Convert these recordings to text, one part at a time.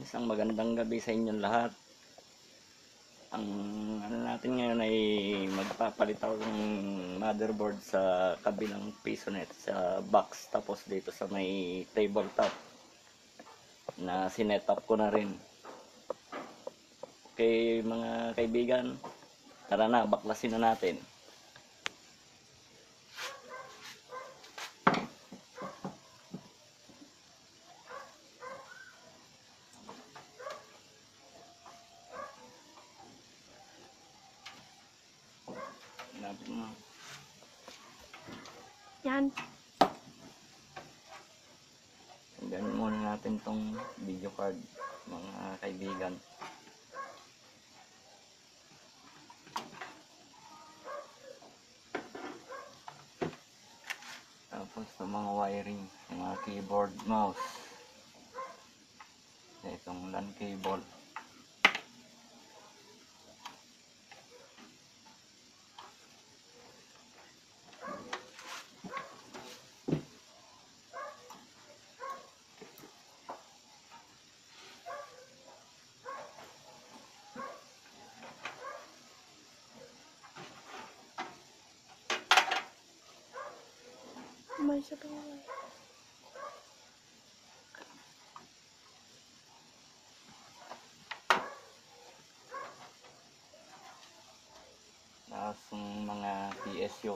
Isang magandang gabi sa inyong lahat. Ang ano natin ngayon ay magpapalit ako ng motherboard sa kabilang pisonet sa box, tapos dito sa may tabletop na sinet up ko na rin. Okay mga kaibigan, tara na, baklasin na natin. Yan. Ganun muna natin tong video card, mga kaibigan. Tapos sa mga wiring, mga keyboard, mouse, itong LAN cable. May isa pa nga. Tapos yung mga PSU.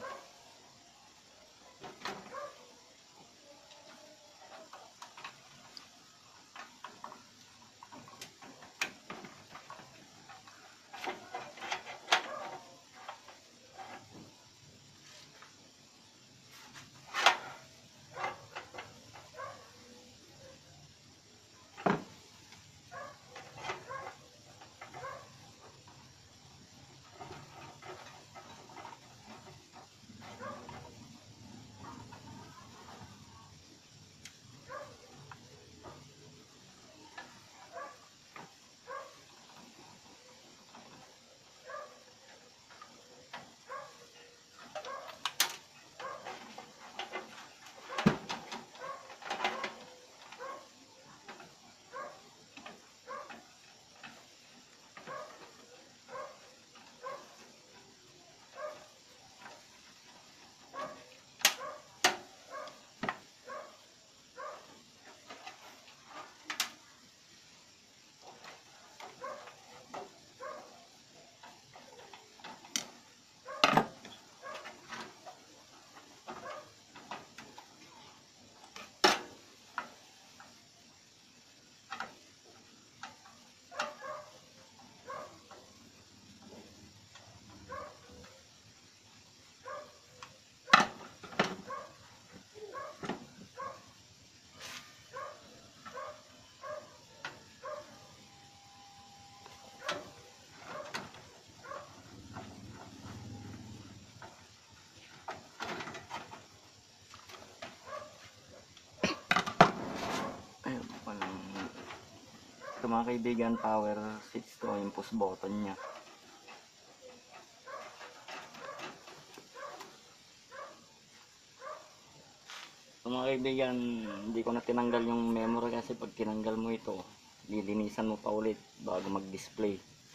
Ito mga kaibigan, power switch to, yung push button nya. Ito mga kaibigan, hindi ko na tinanggal yung memory kasi pag tinanggal mo ito, lilinisan mo pa ulit bago mag-display.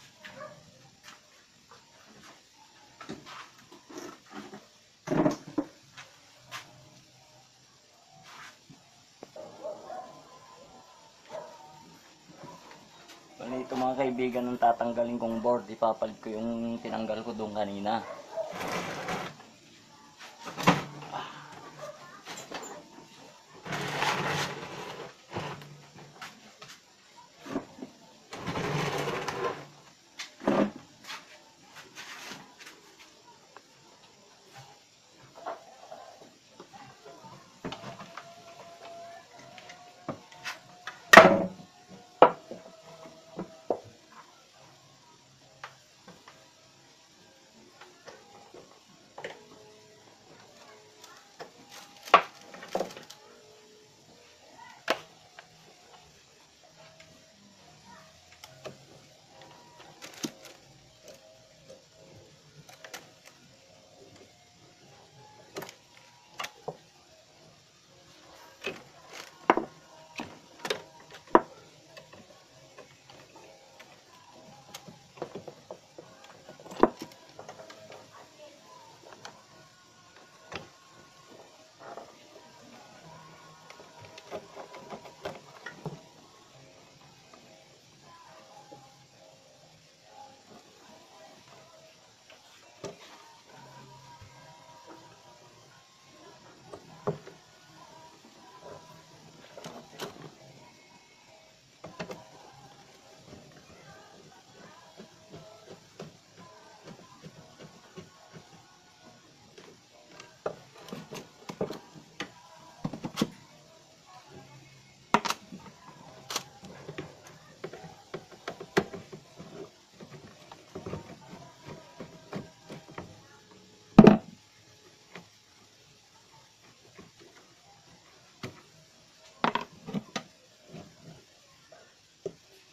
Ito mga kaibigan, nung tatanggalin kong board, ipapalit ko yung tinanggal ko doon kanina.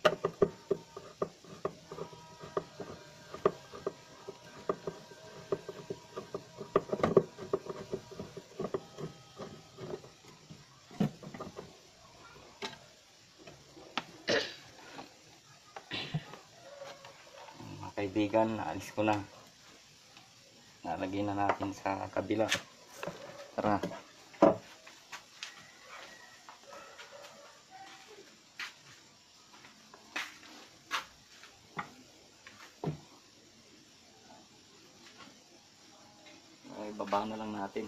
Mga kaibigan, naalis ko na. Nalagay na natin sa kabila. Tara. Ay, baba na lang natin.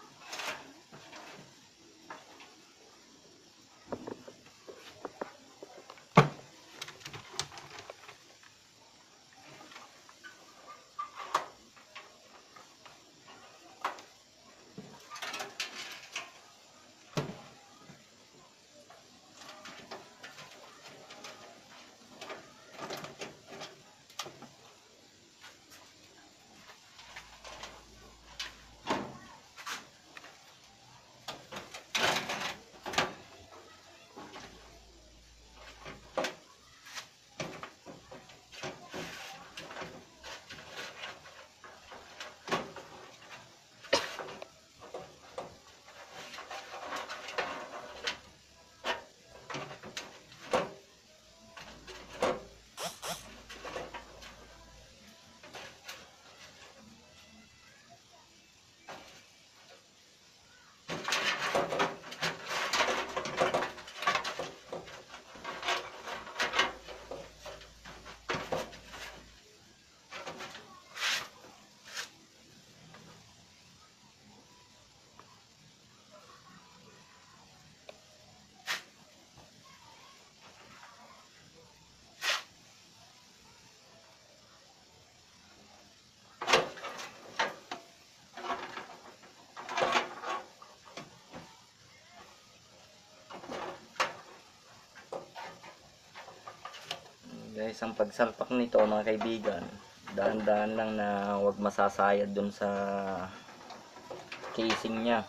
Guys, ang pagsalpak nito mga kaibigan, dahan-dahan lang na huwag masasayad dun sa casing nya.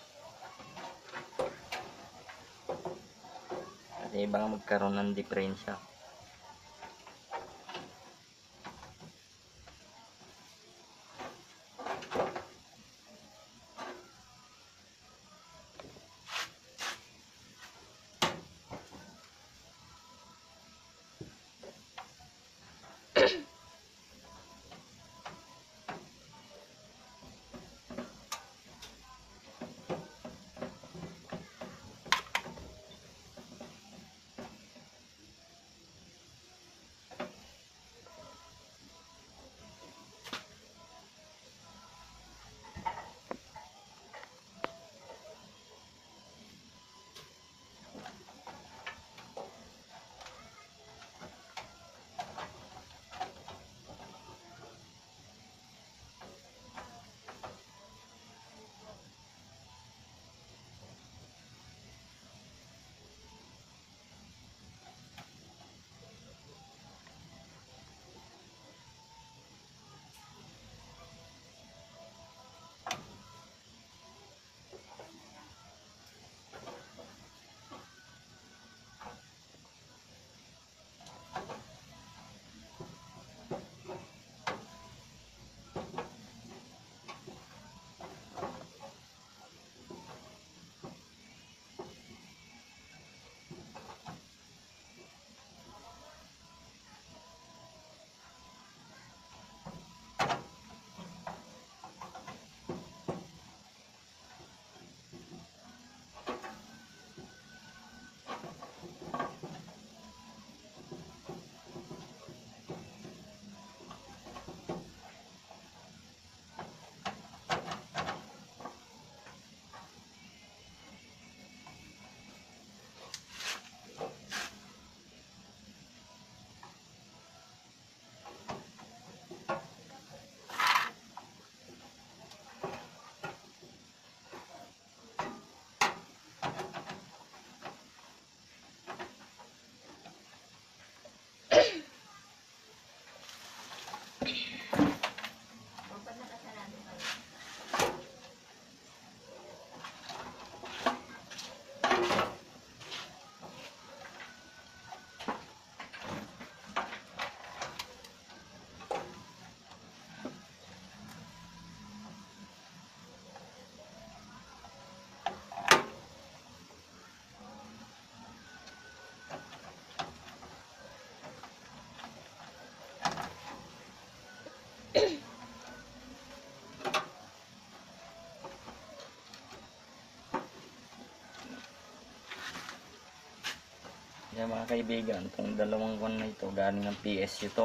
Kasi baka magkaroon ng diferensya. Kaya mga kaibigan, itong dalawang buwan na ito, galing ng PSU to.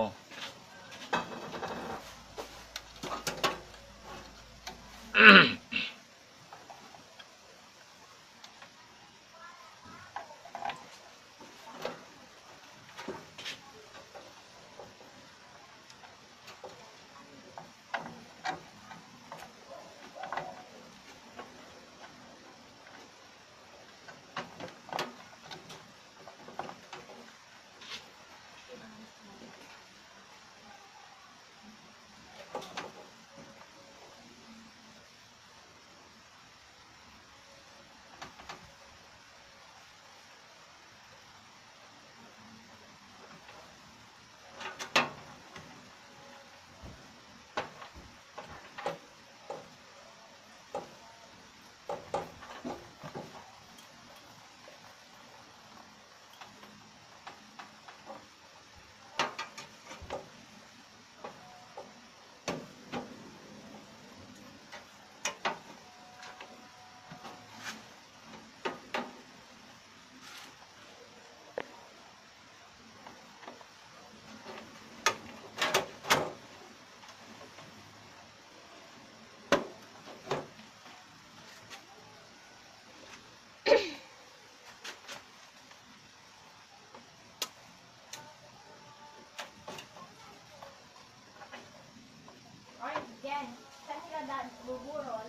Ay, Jen, saan sila buburol?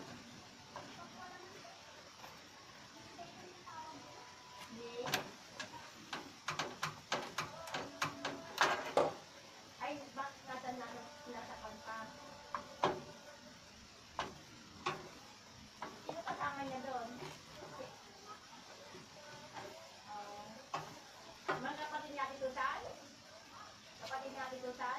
Ay, bakit nasa pagpa? Sino kasama niya doon? Mga kapatid niya Ate Susan? Kapatid niya Ate Susan?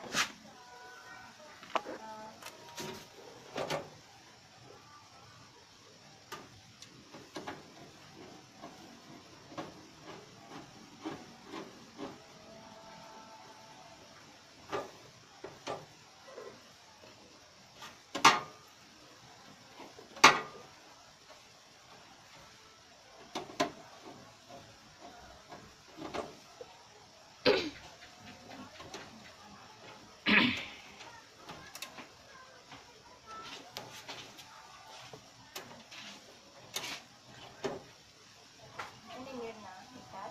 Ano yun na? Ikat?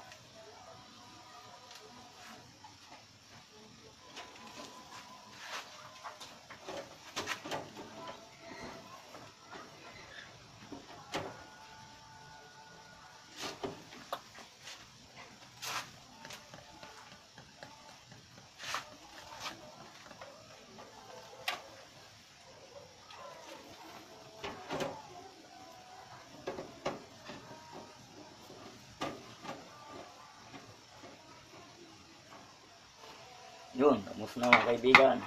Yun, tapos na mga kaibigan.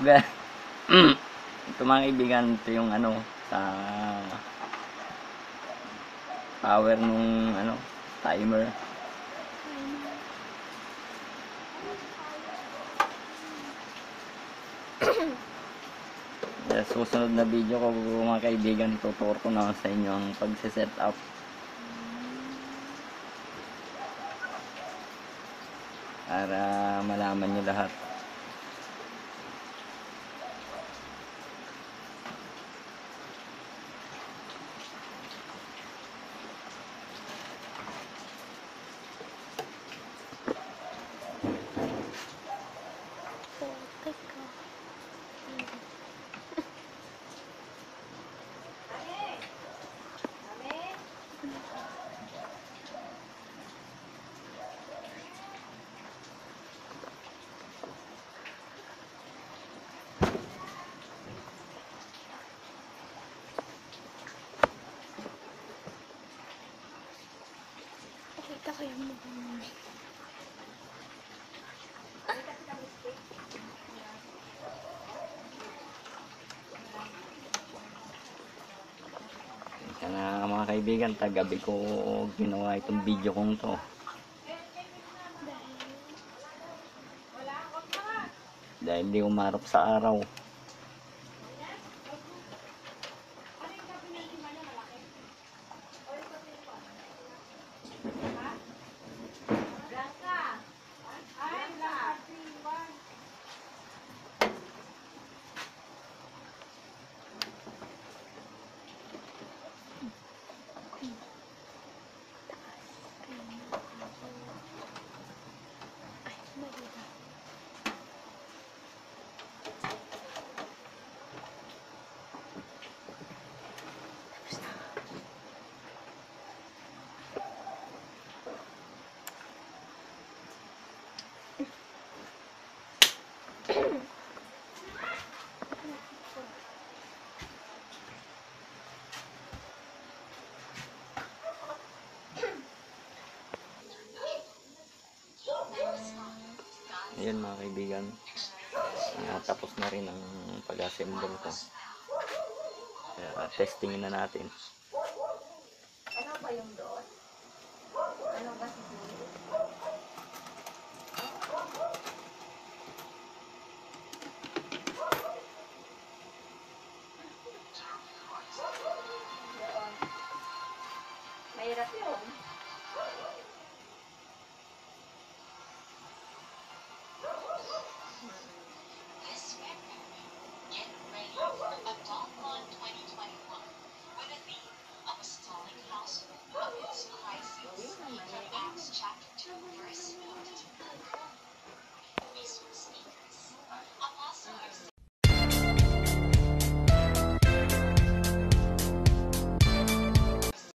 Ito mga kaibigan, ito yung ano, sa power nung ano, timer. Sa susunod na video ko mga kaibigan, tuturo ko na sa inyo ang pagse-set up para malaman nyo lahat. Kita ko yung mukha mo. Kaya mga kaibigan, tagabi ko ginawa itong video kong to. Dahil di umarap sa araw. Ayan mga kaibigan, tapos na rin ang pag-assemble ko. Kaya testingin na natin. Ano ba yung doon?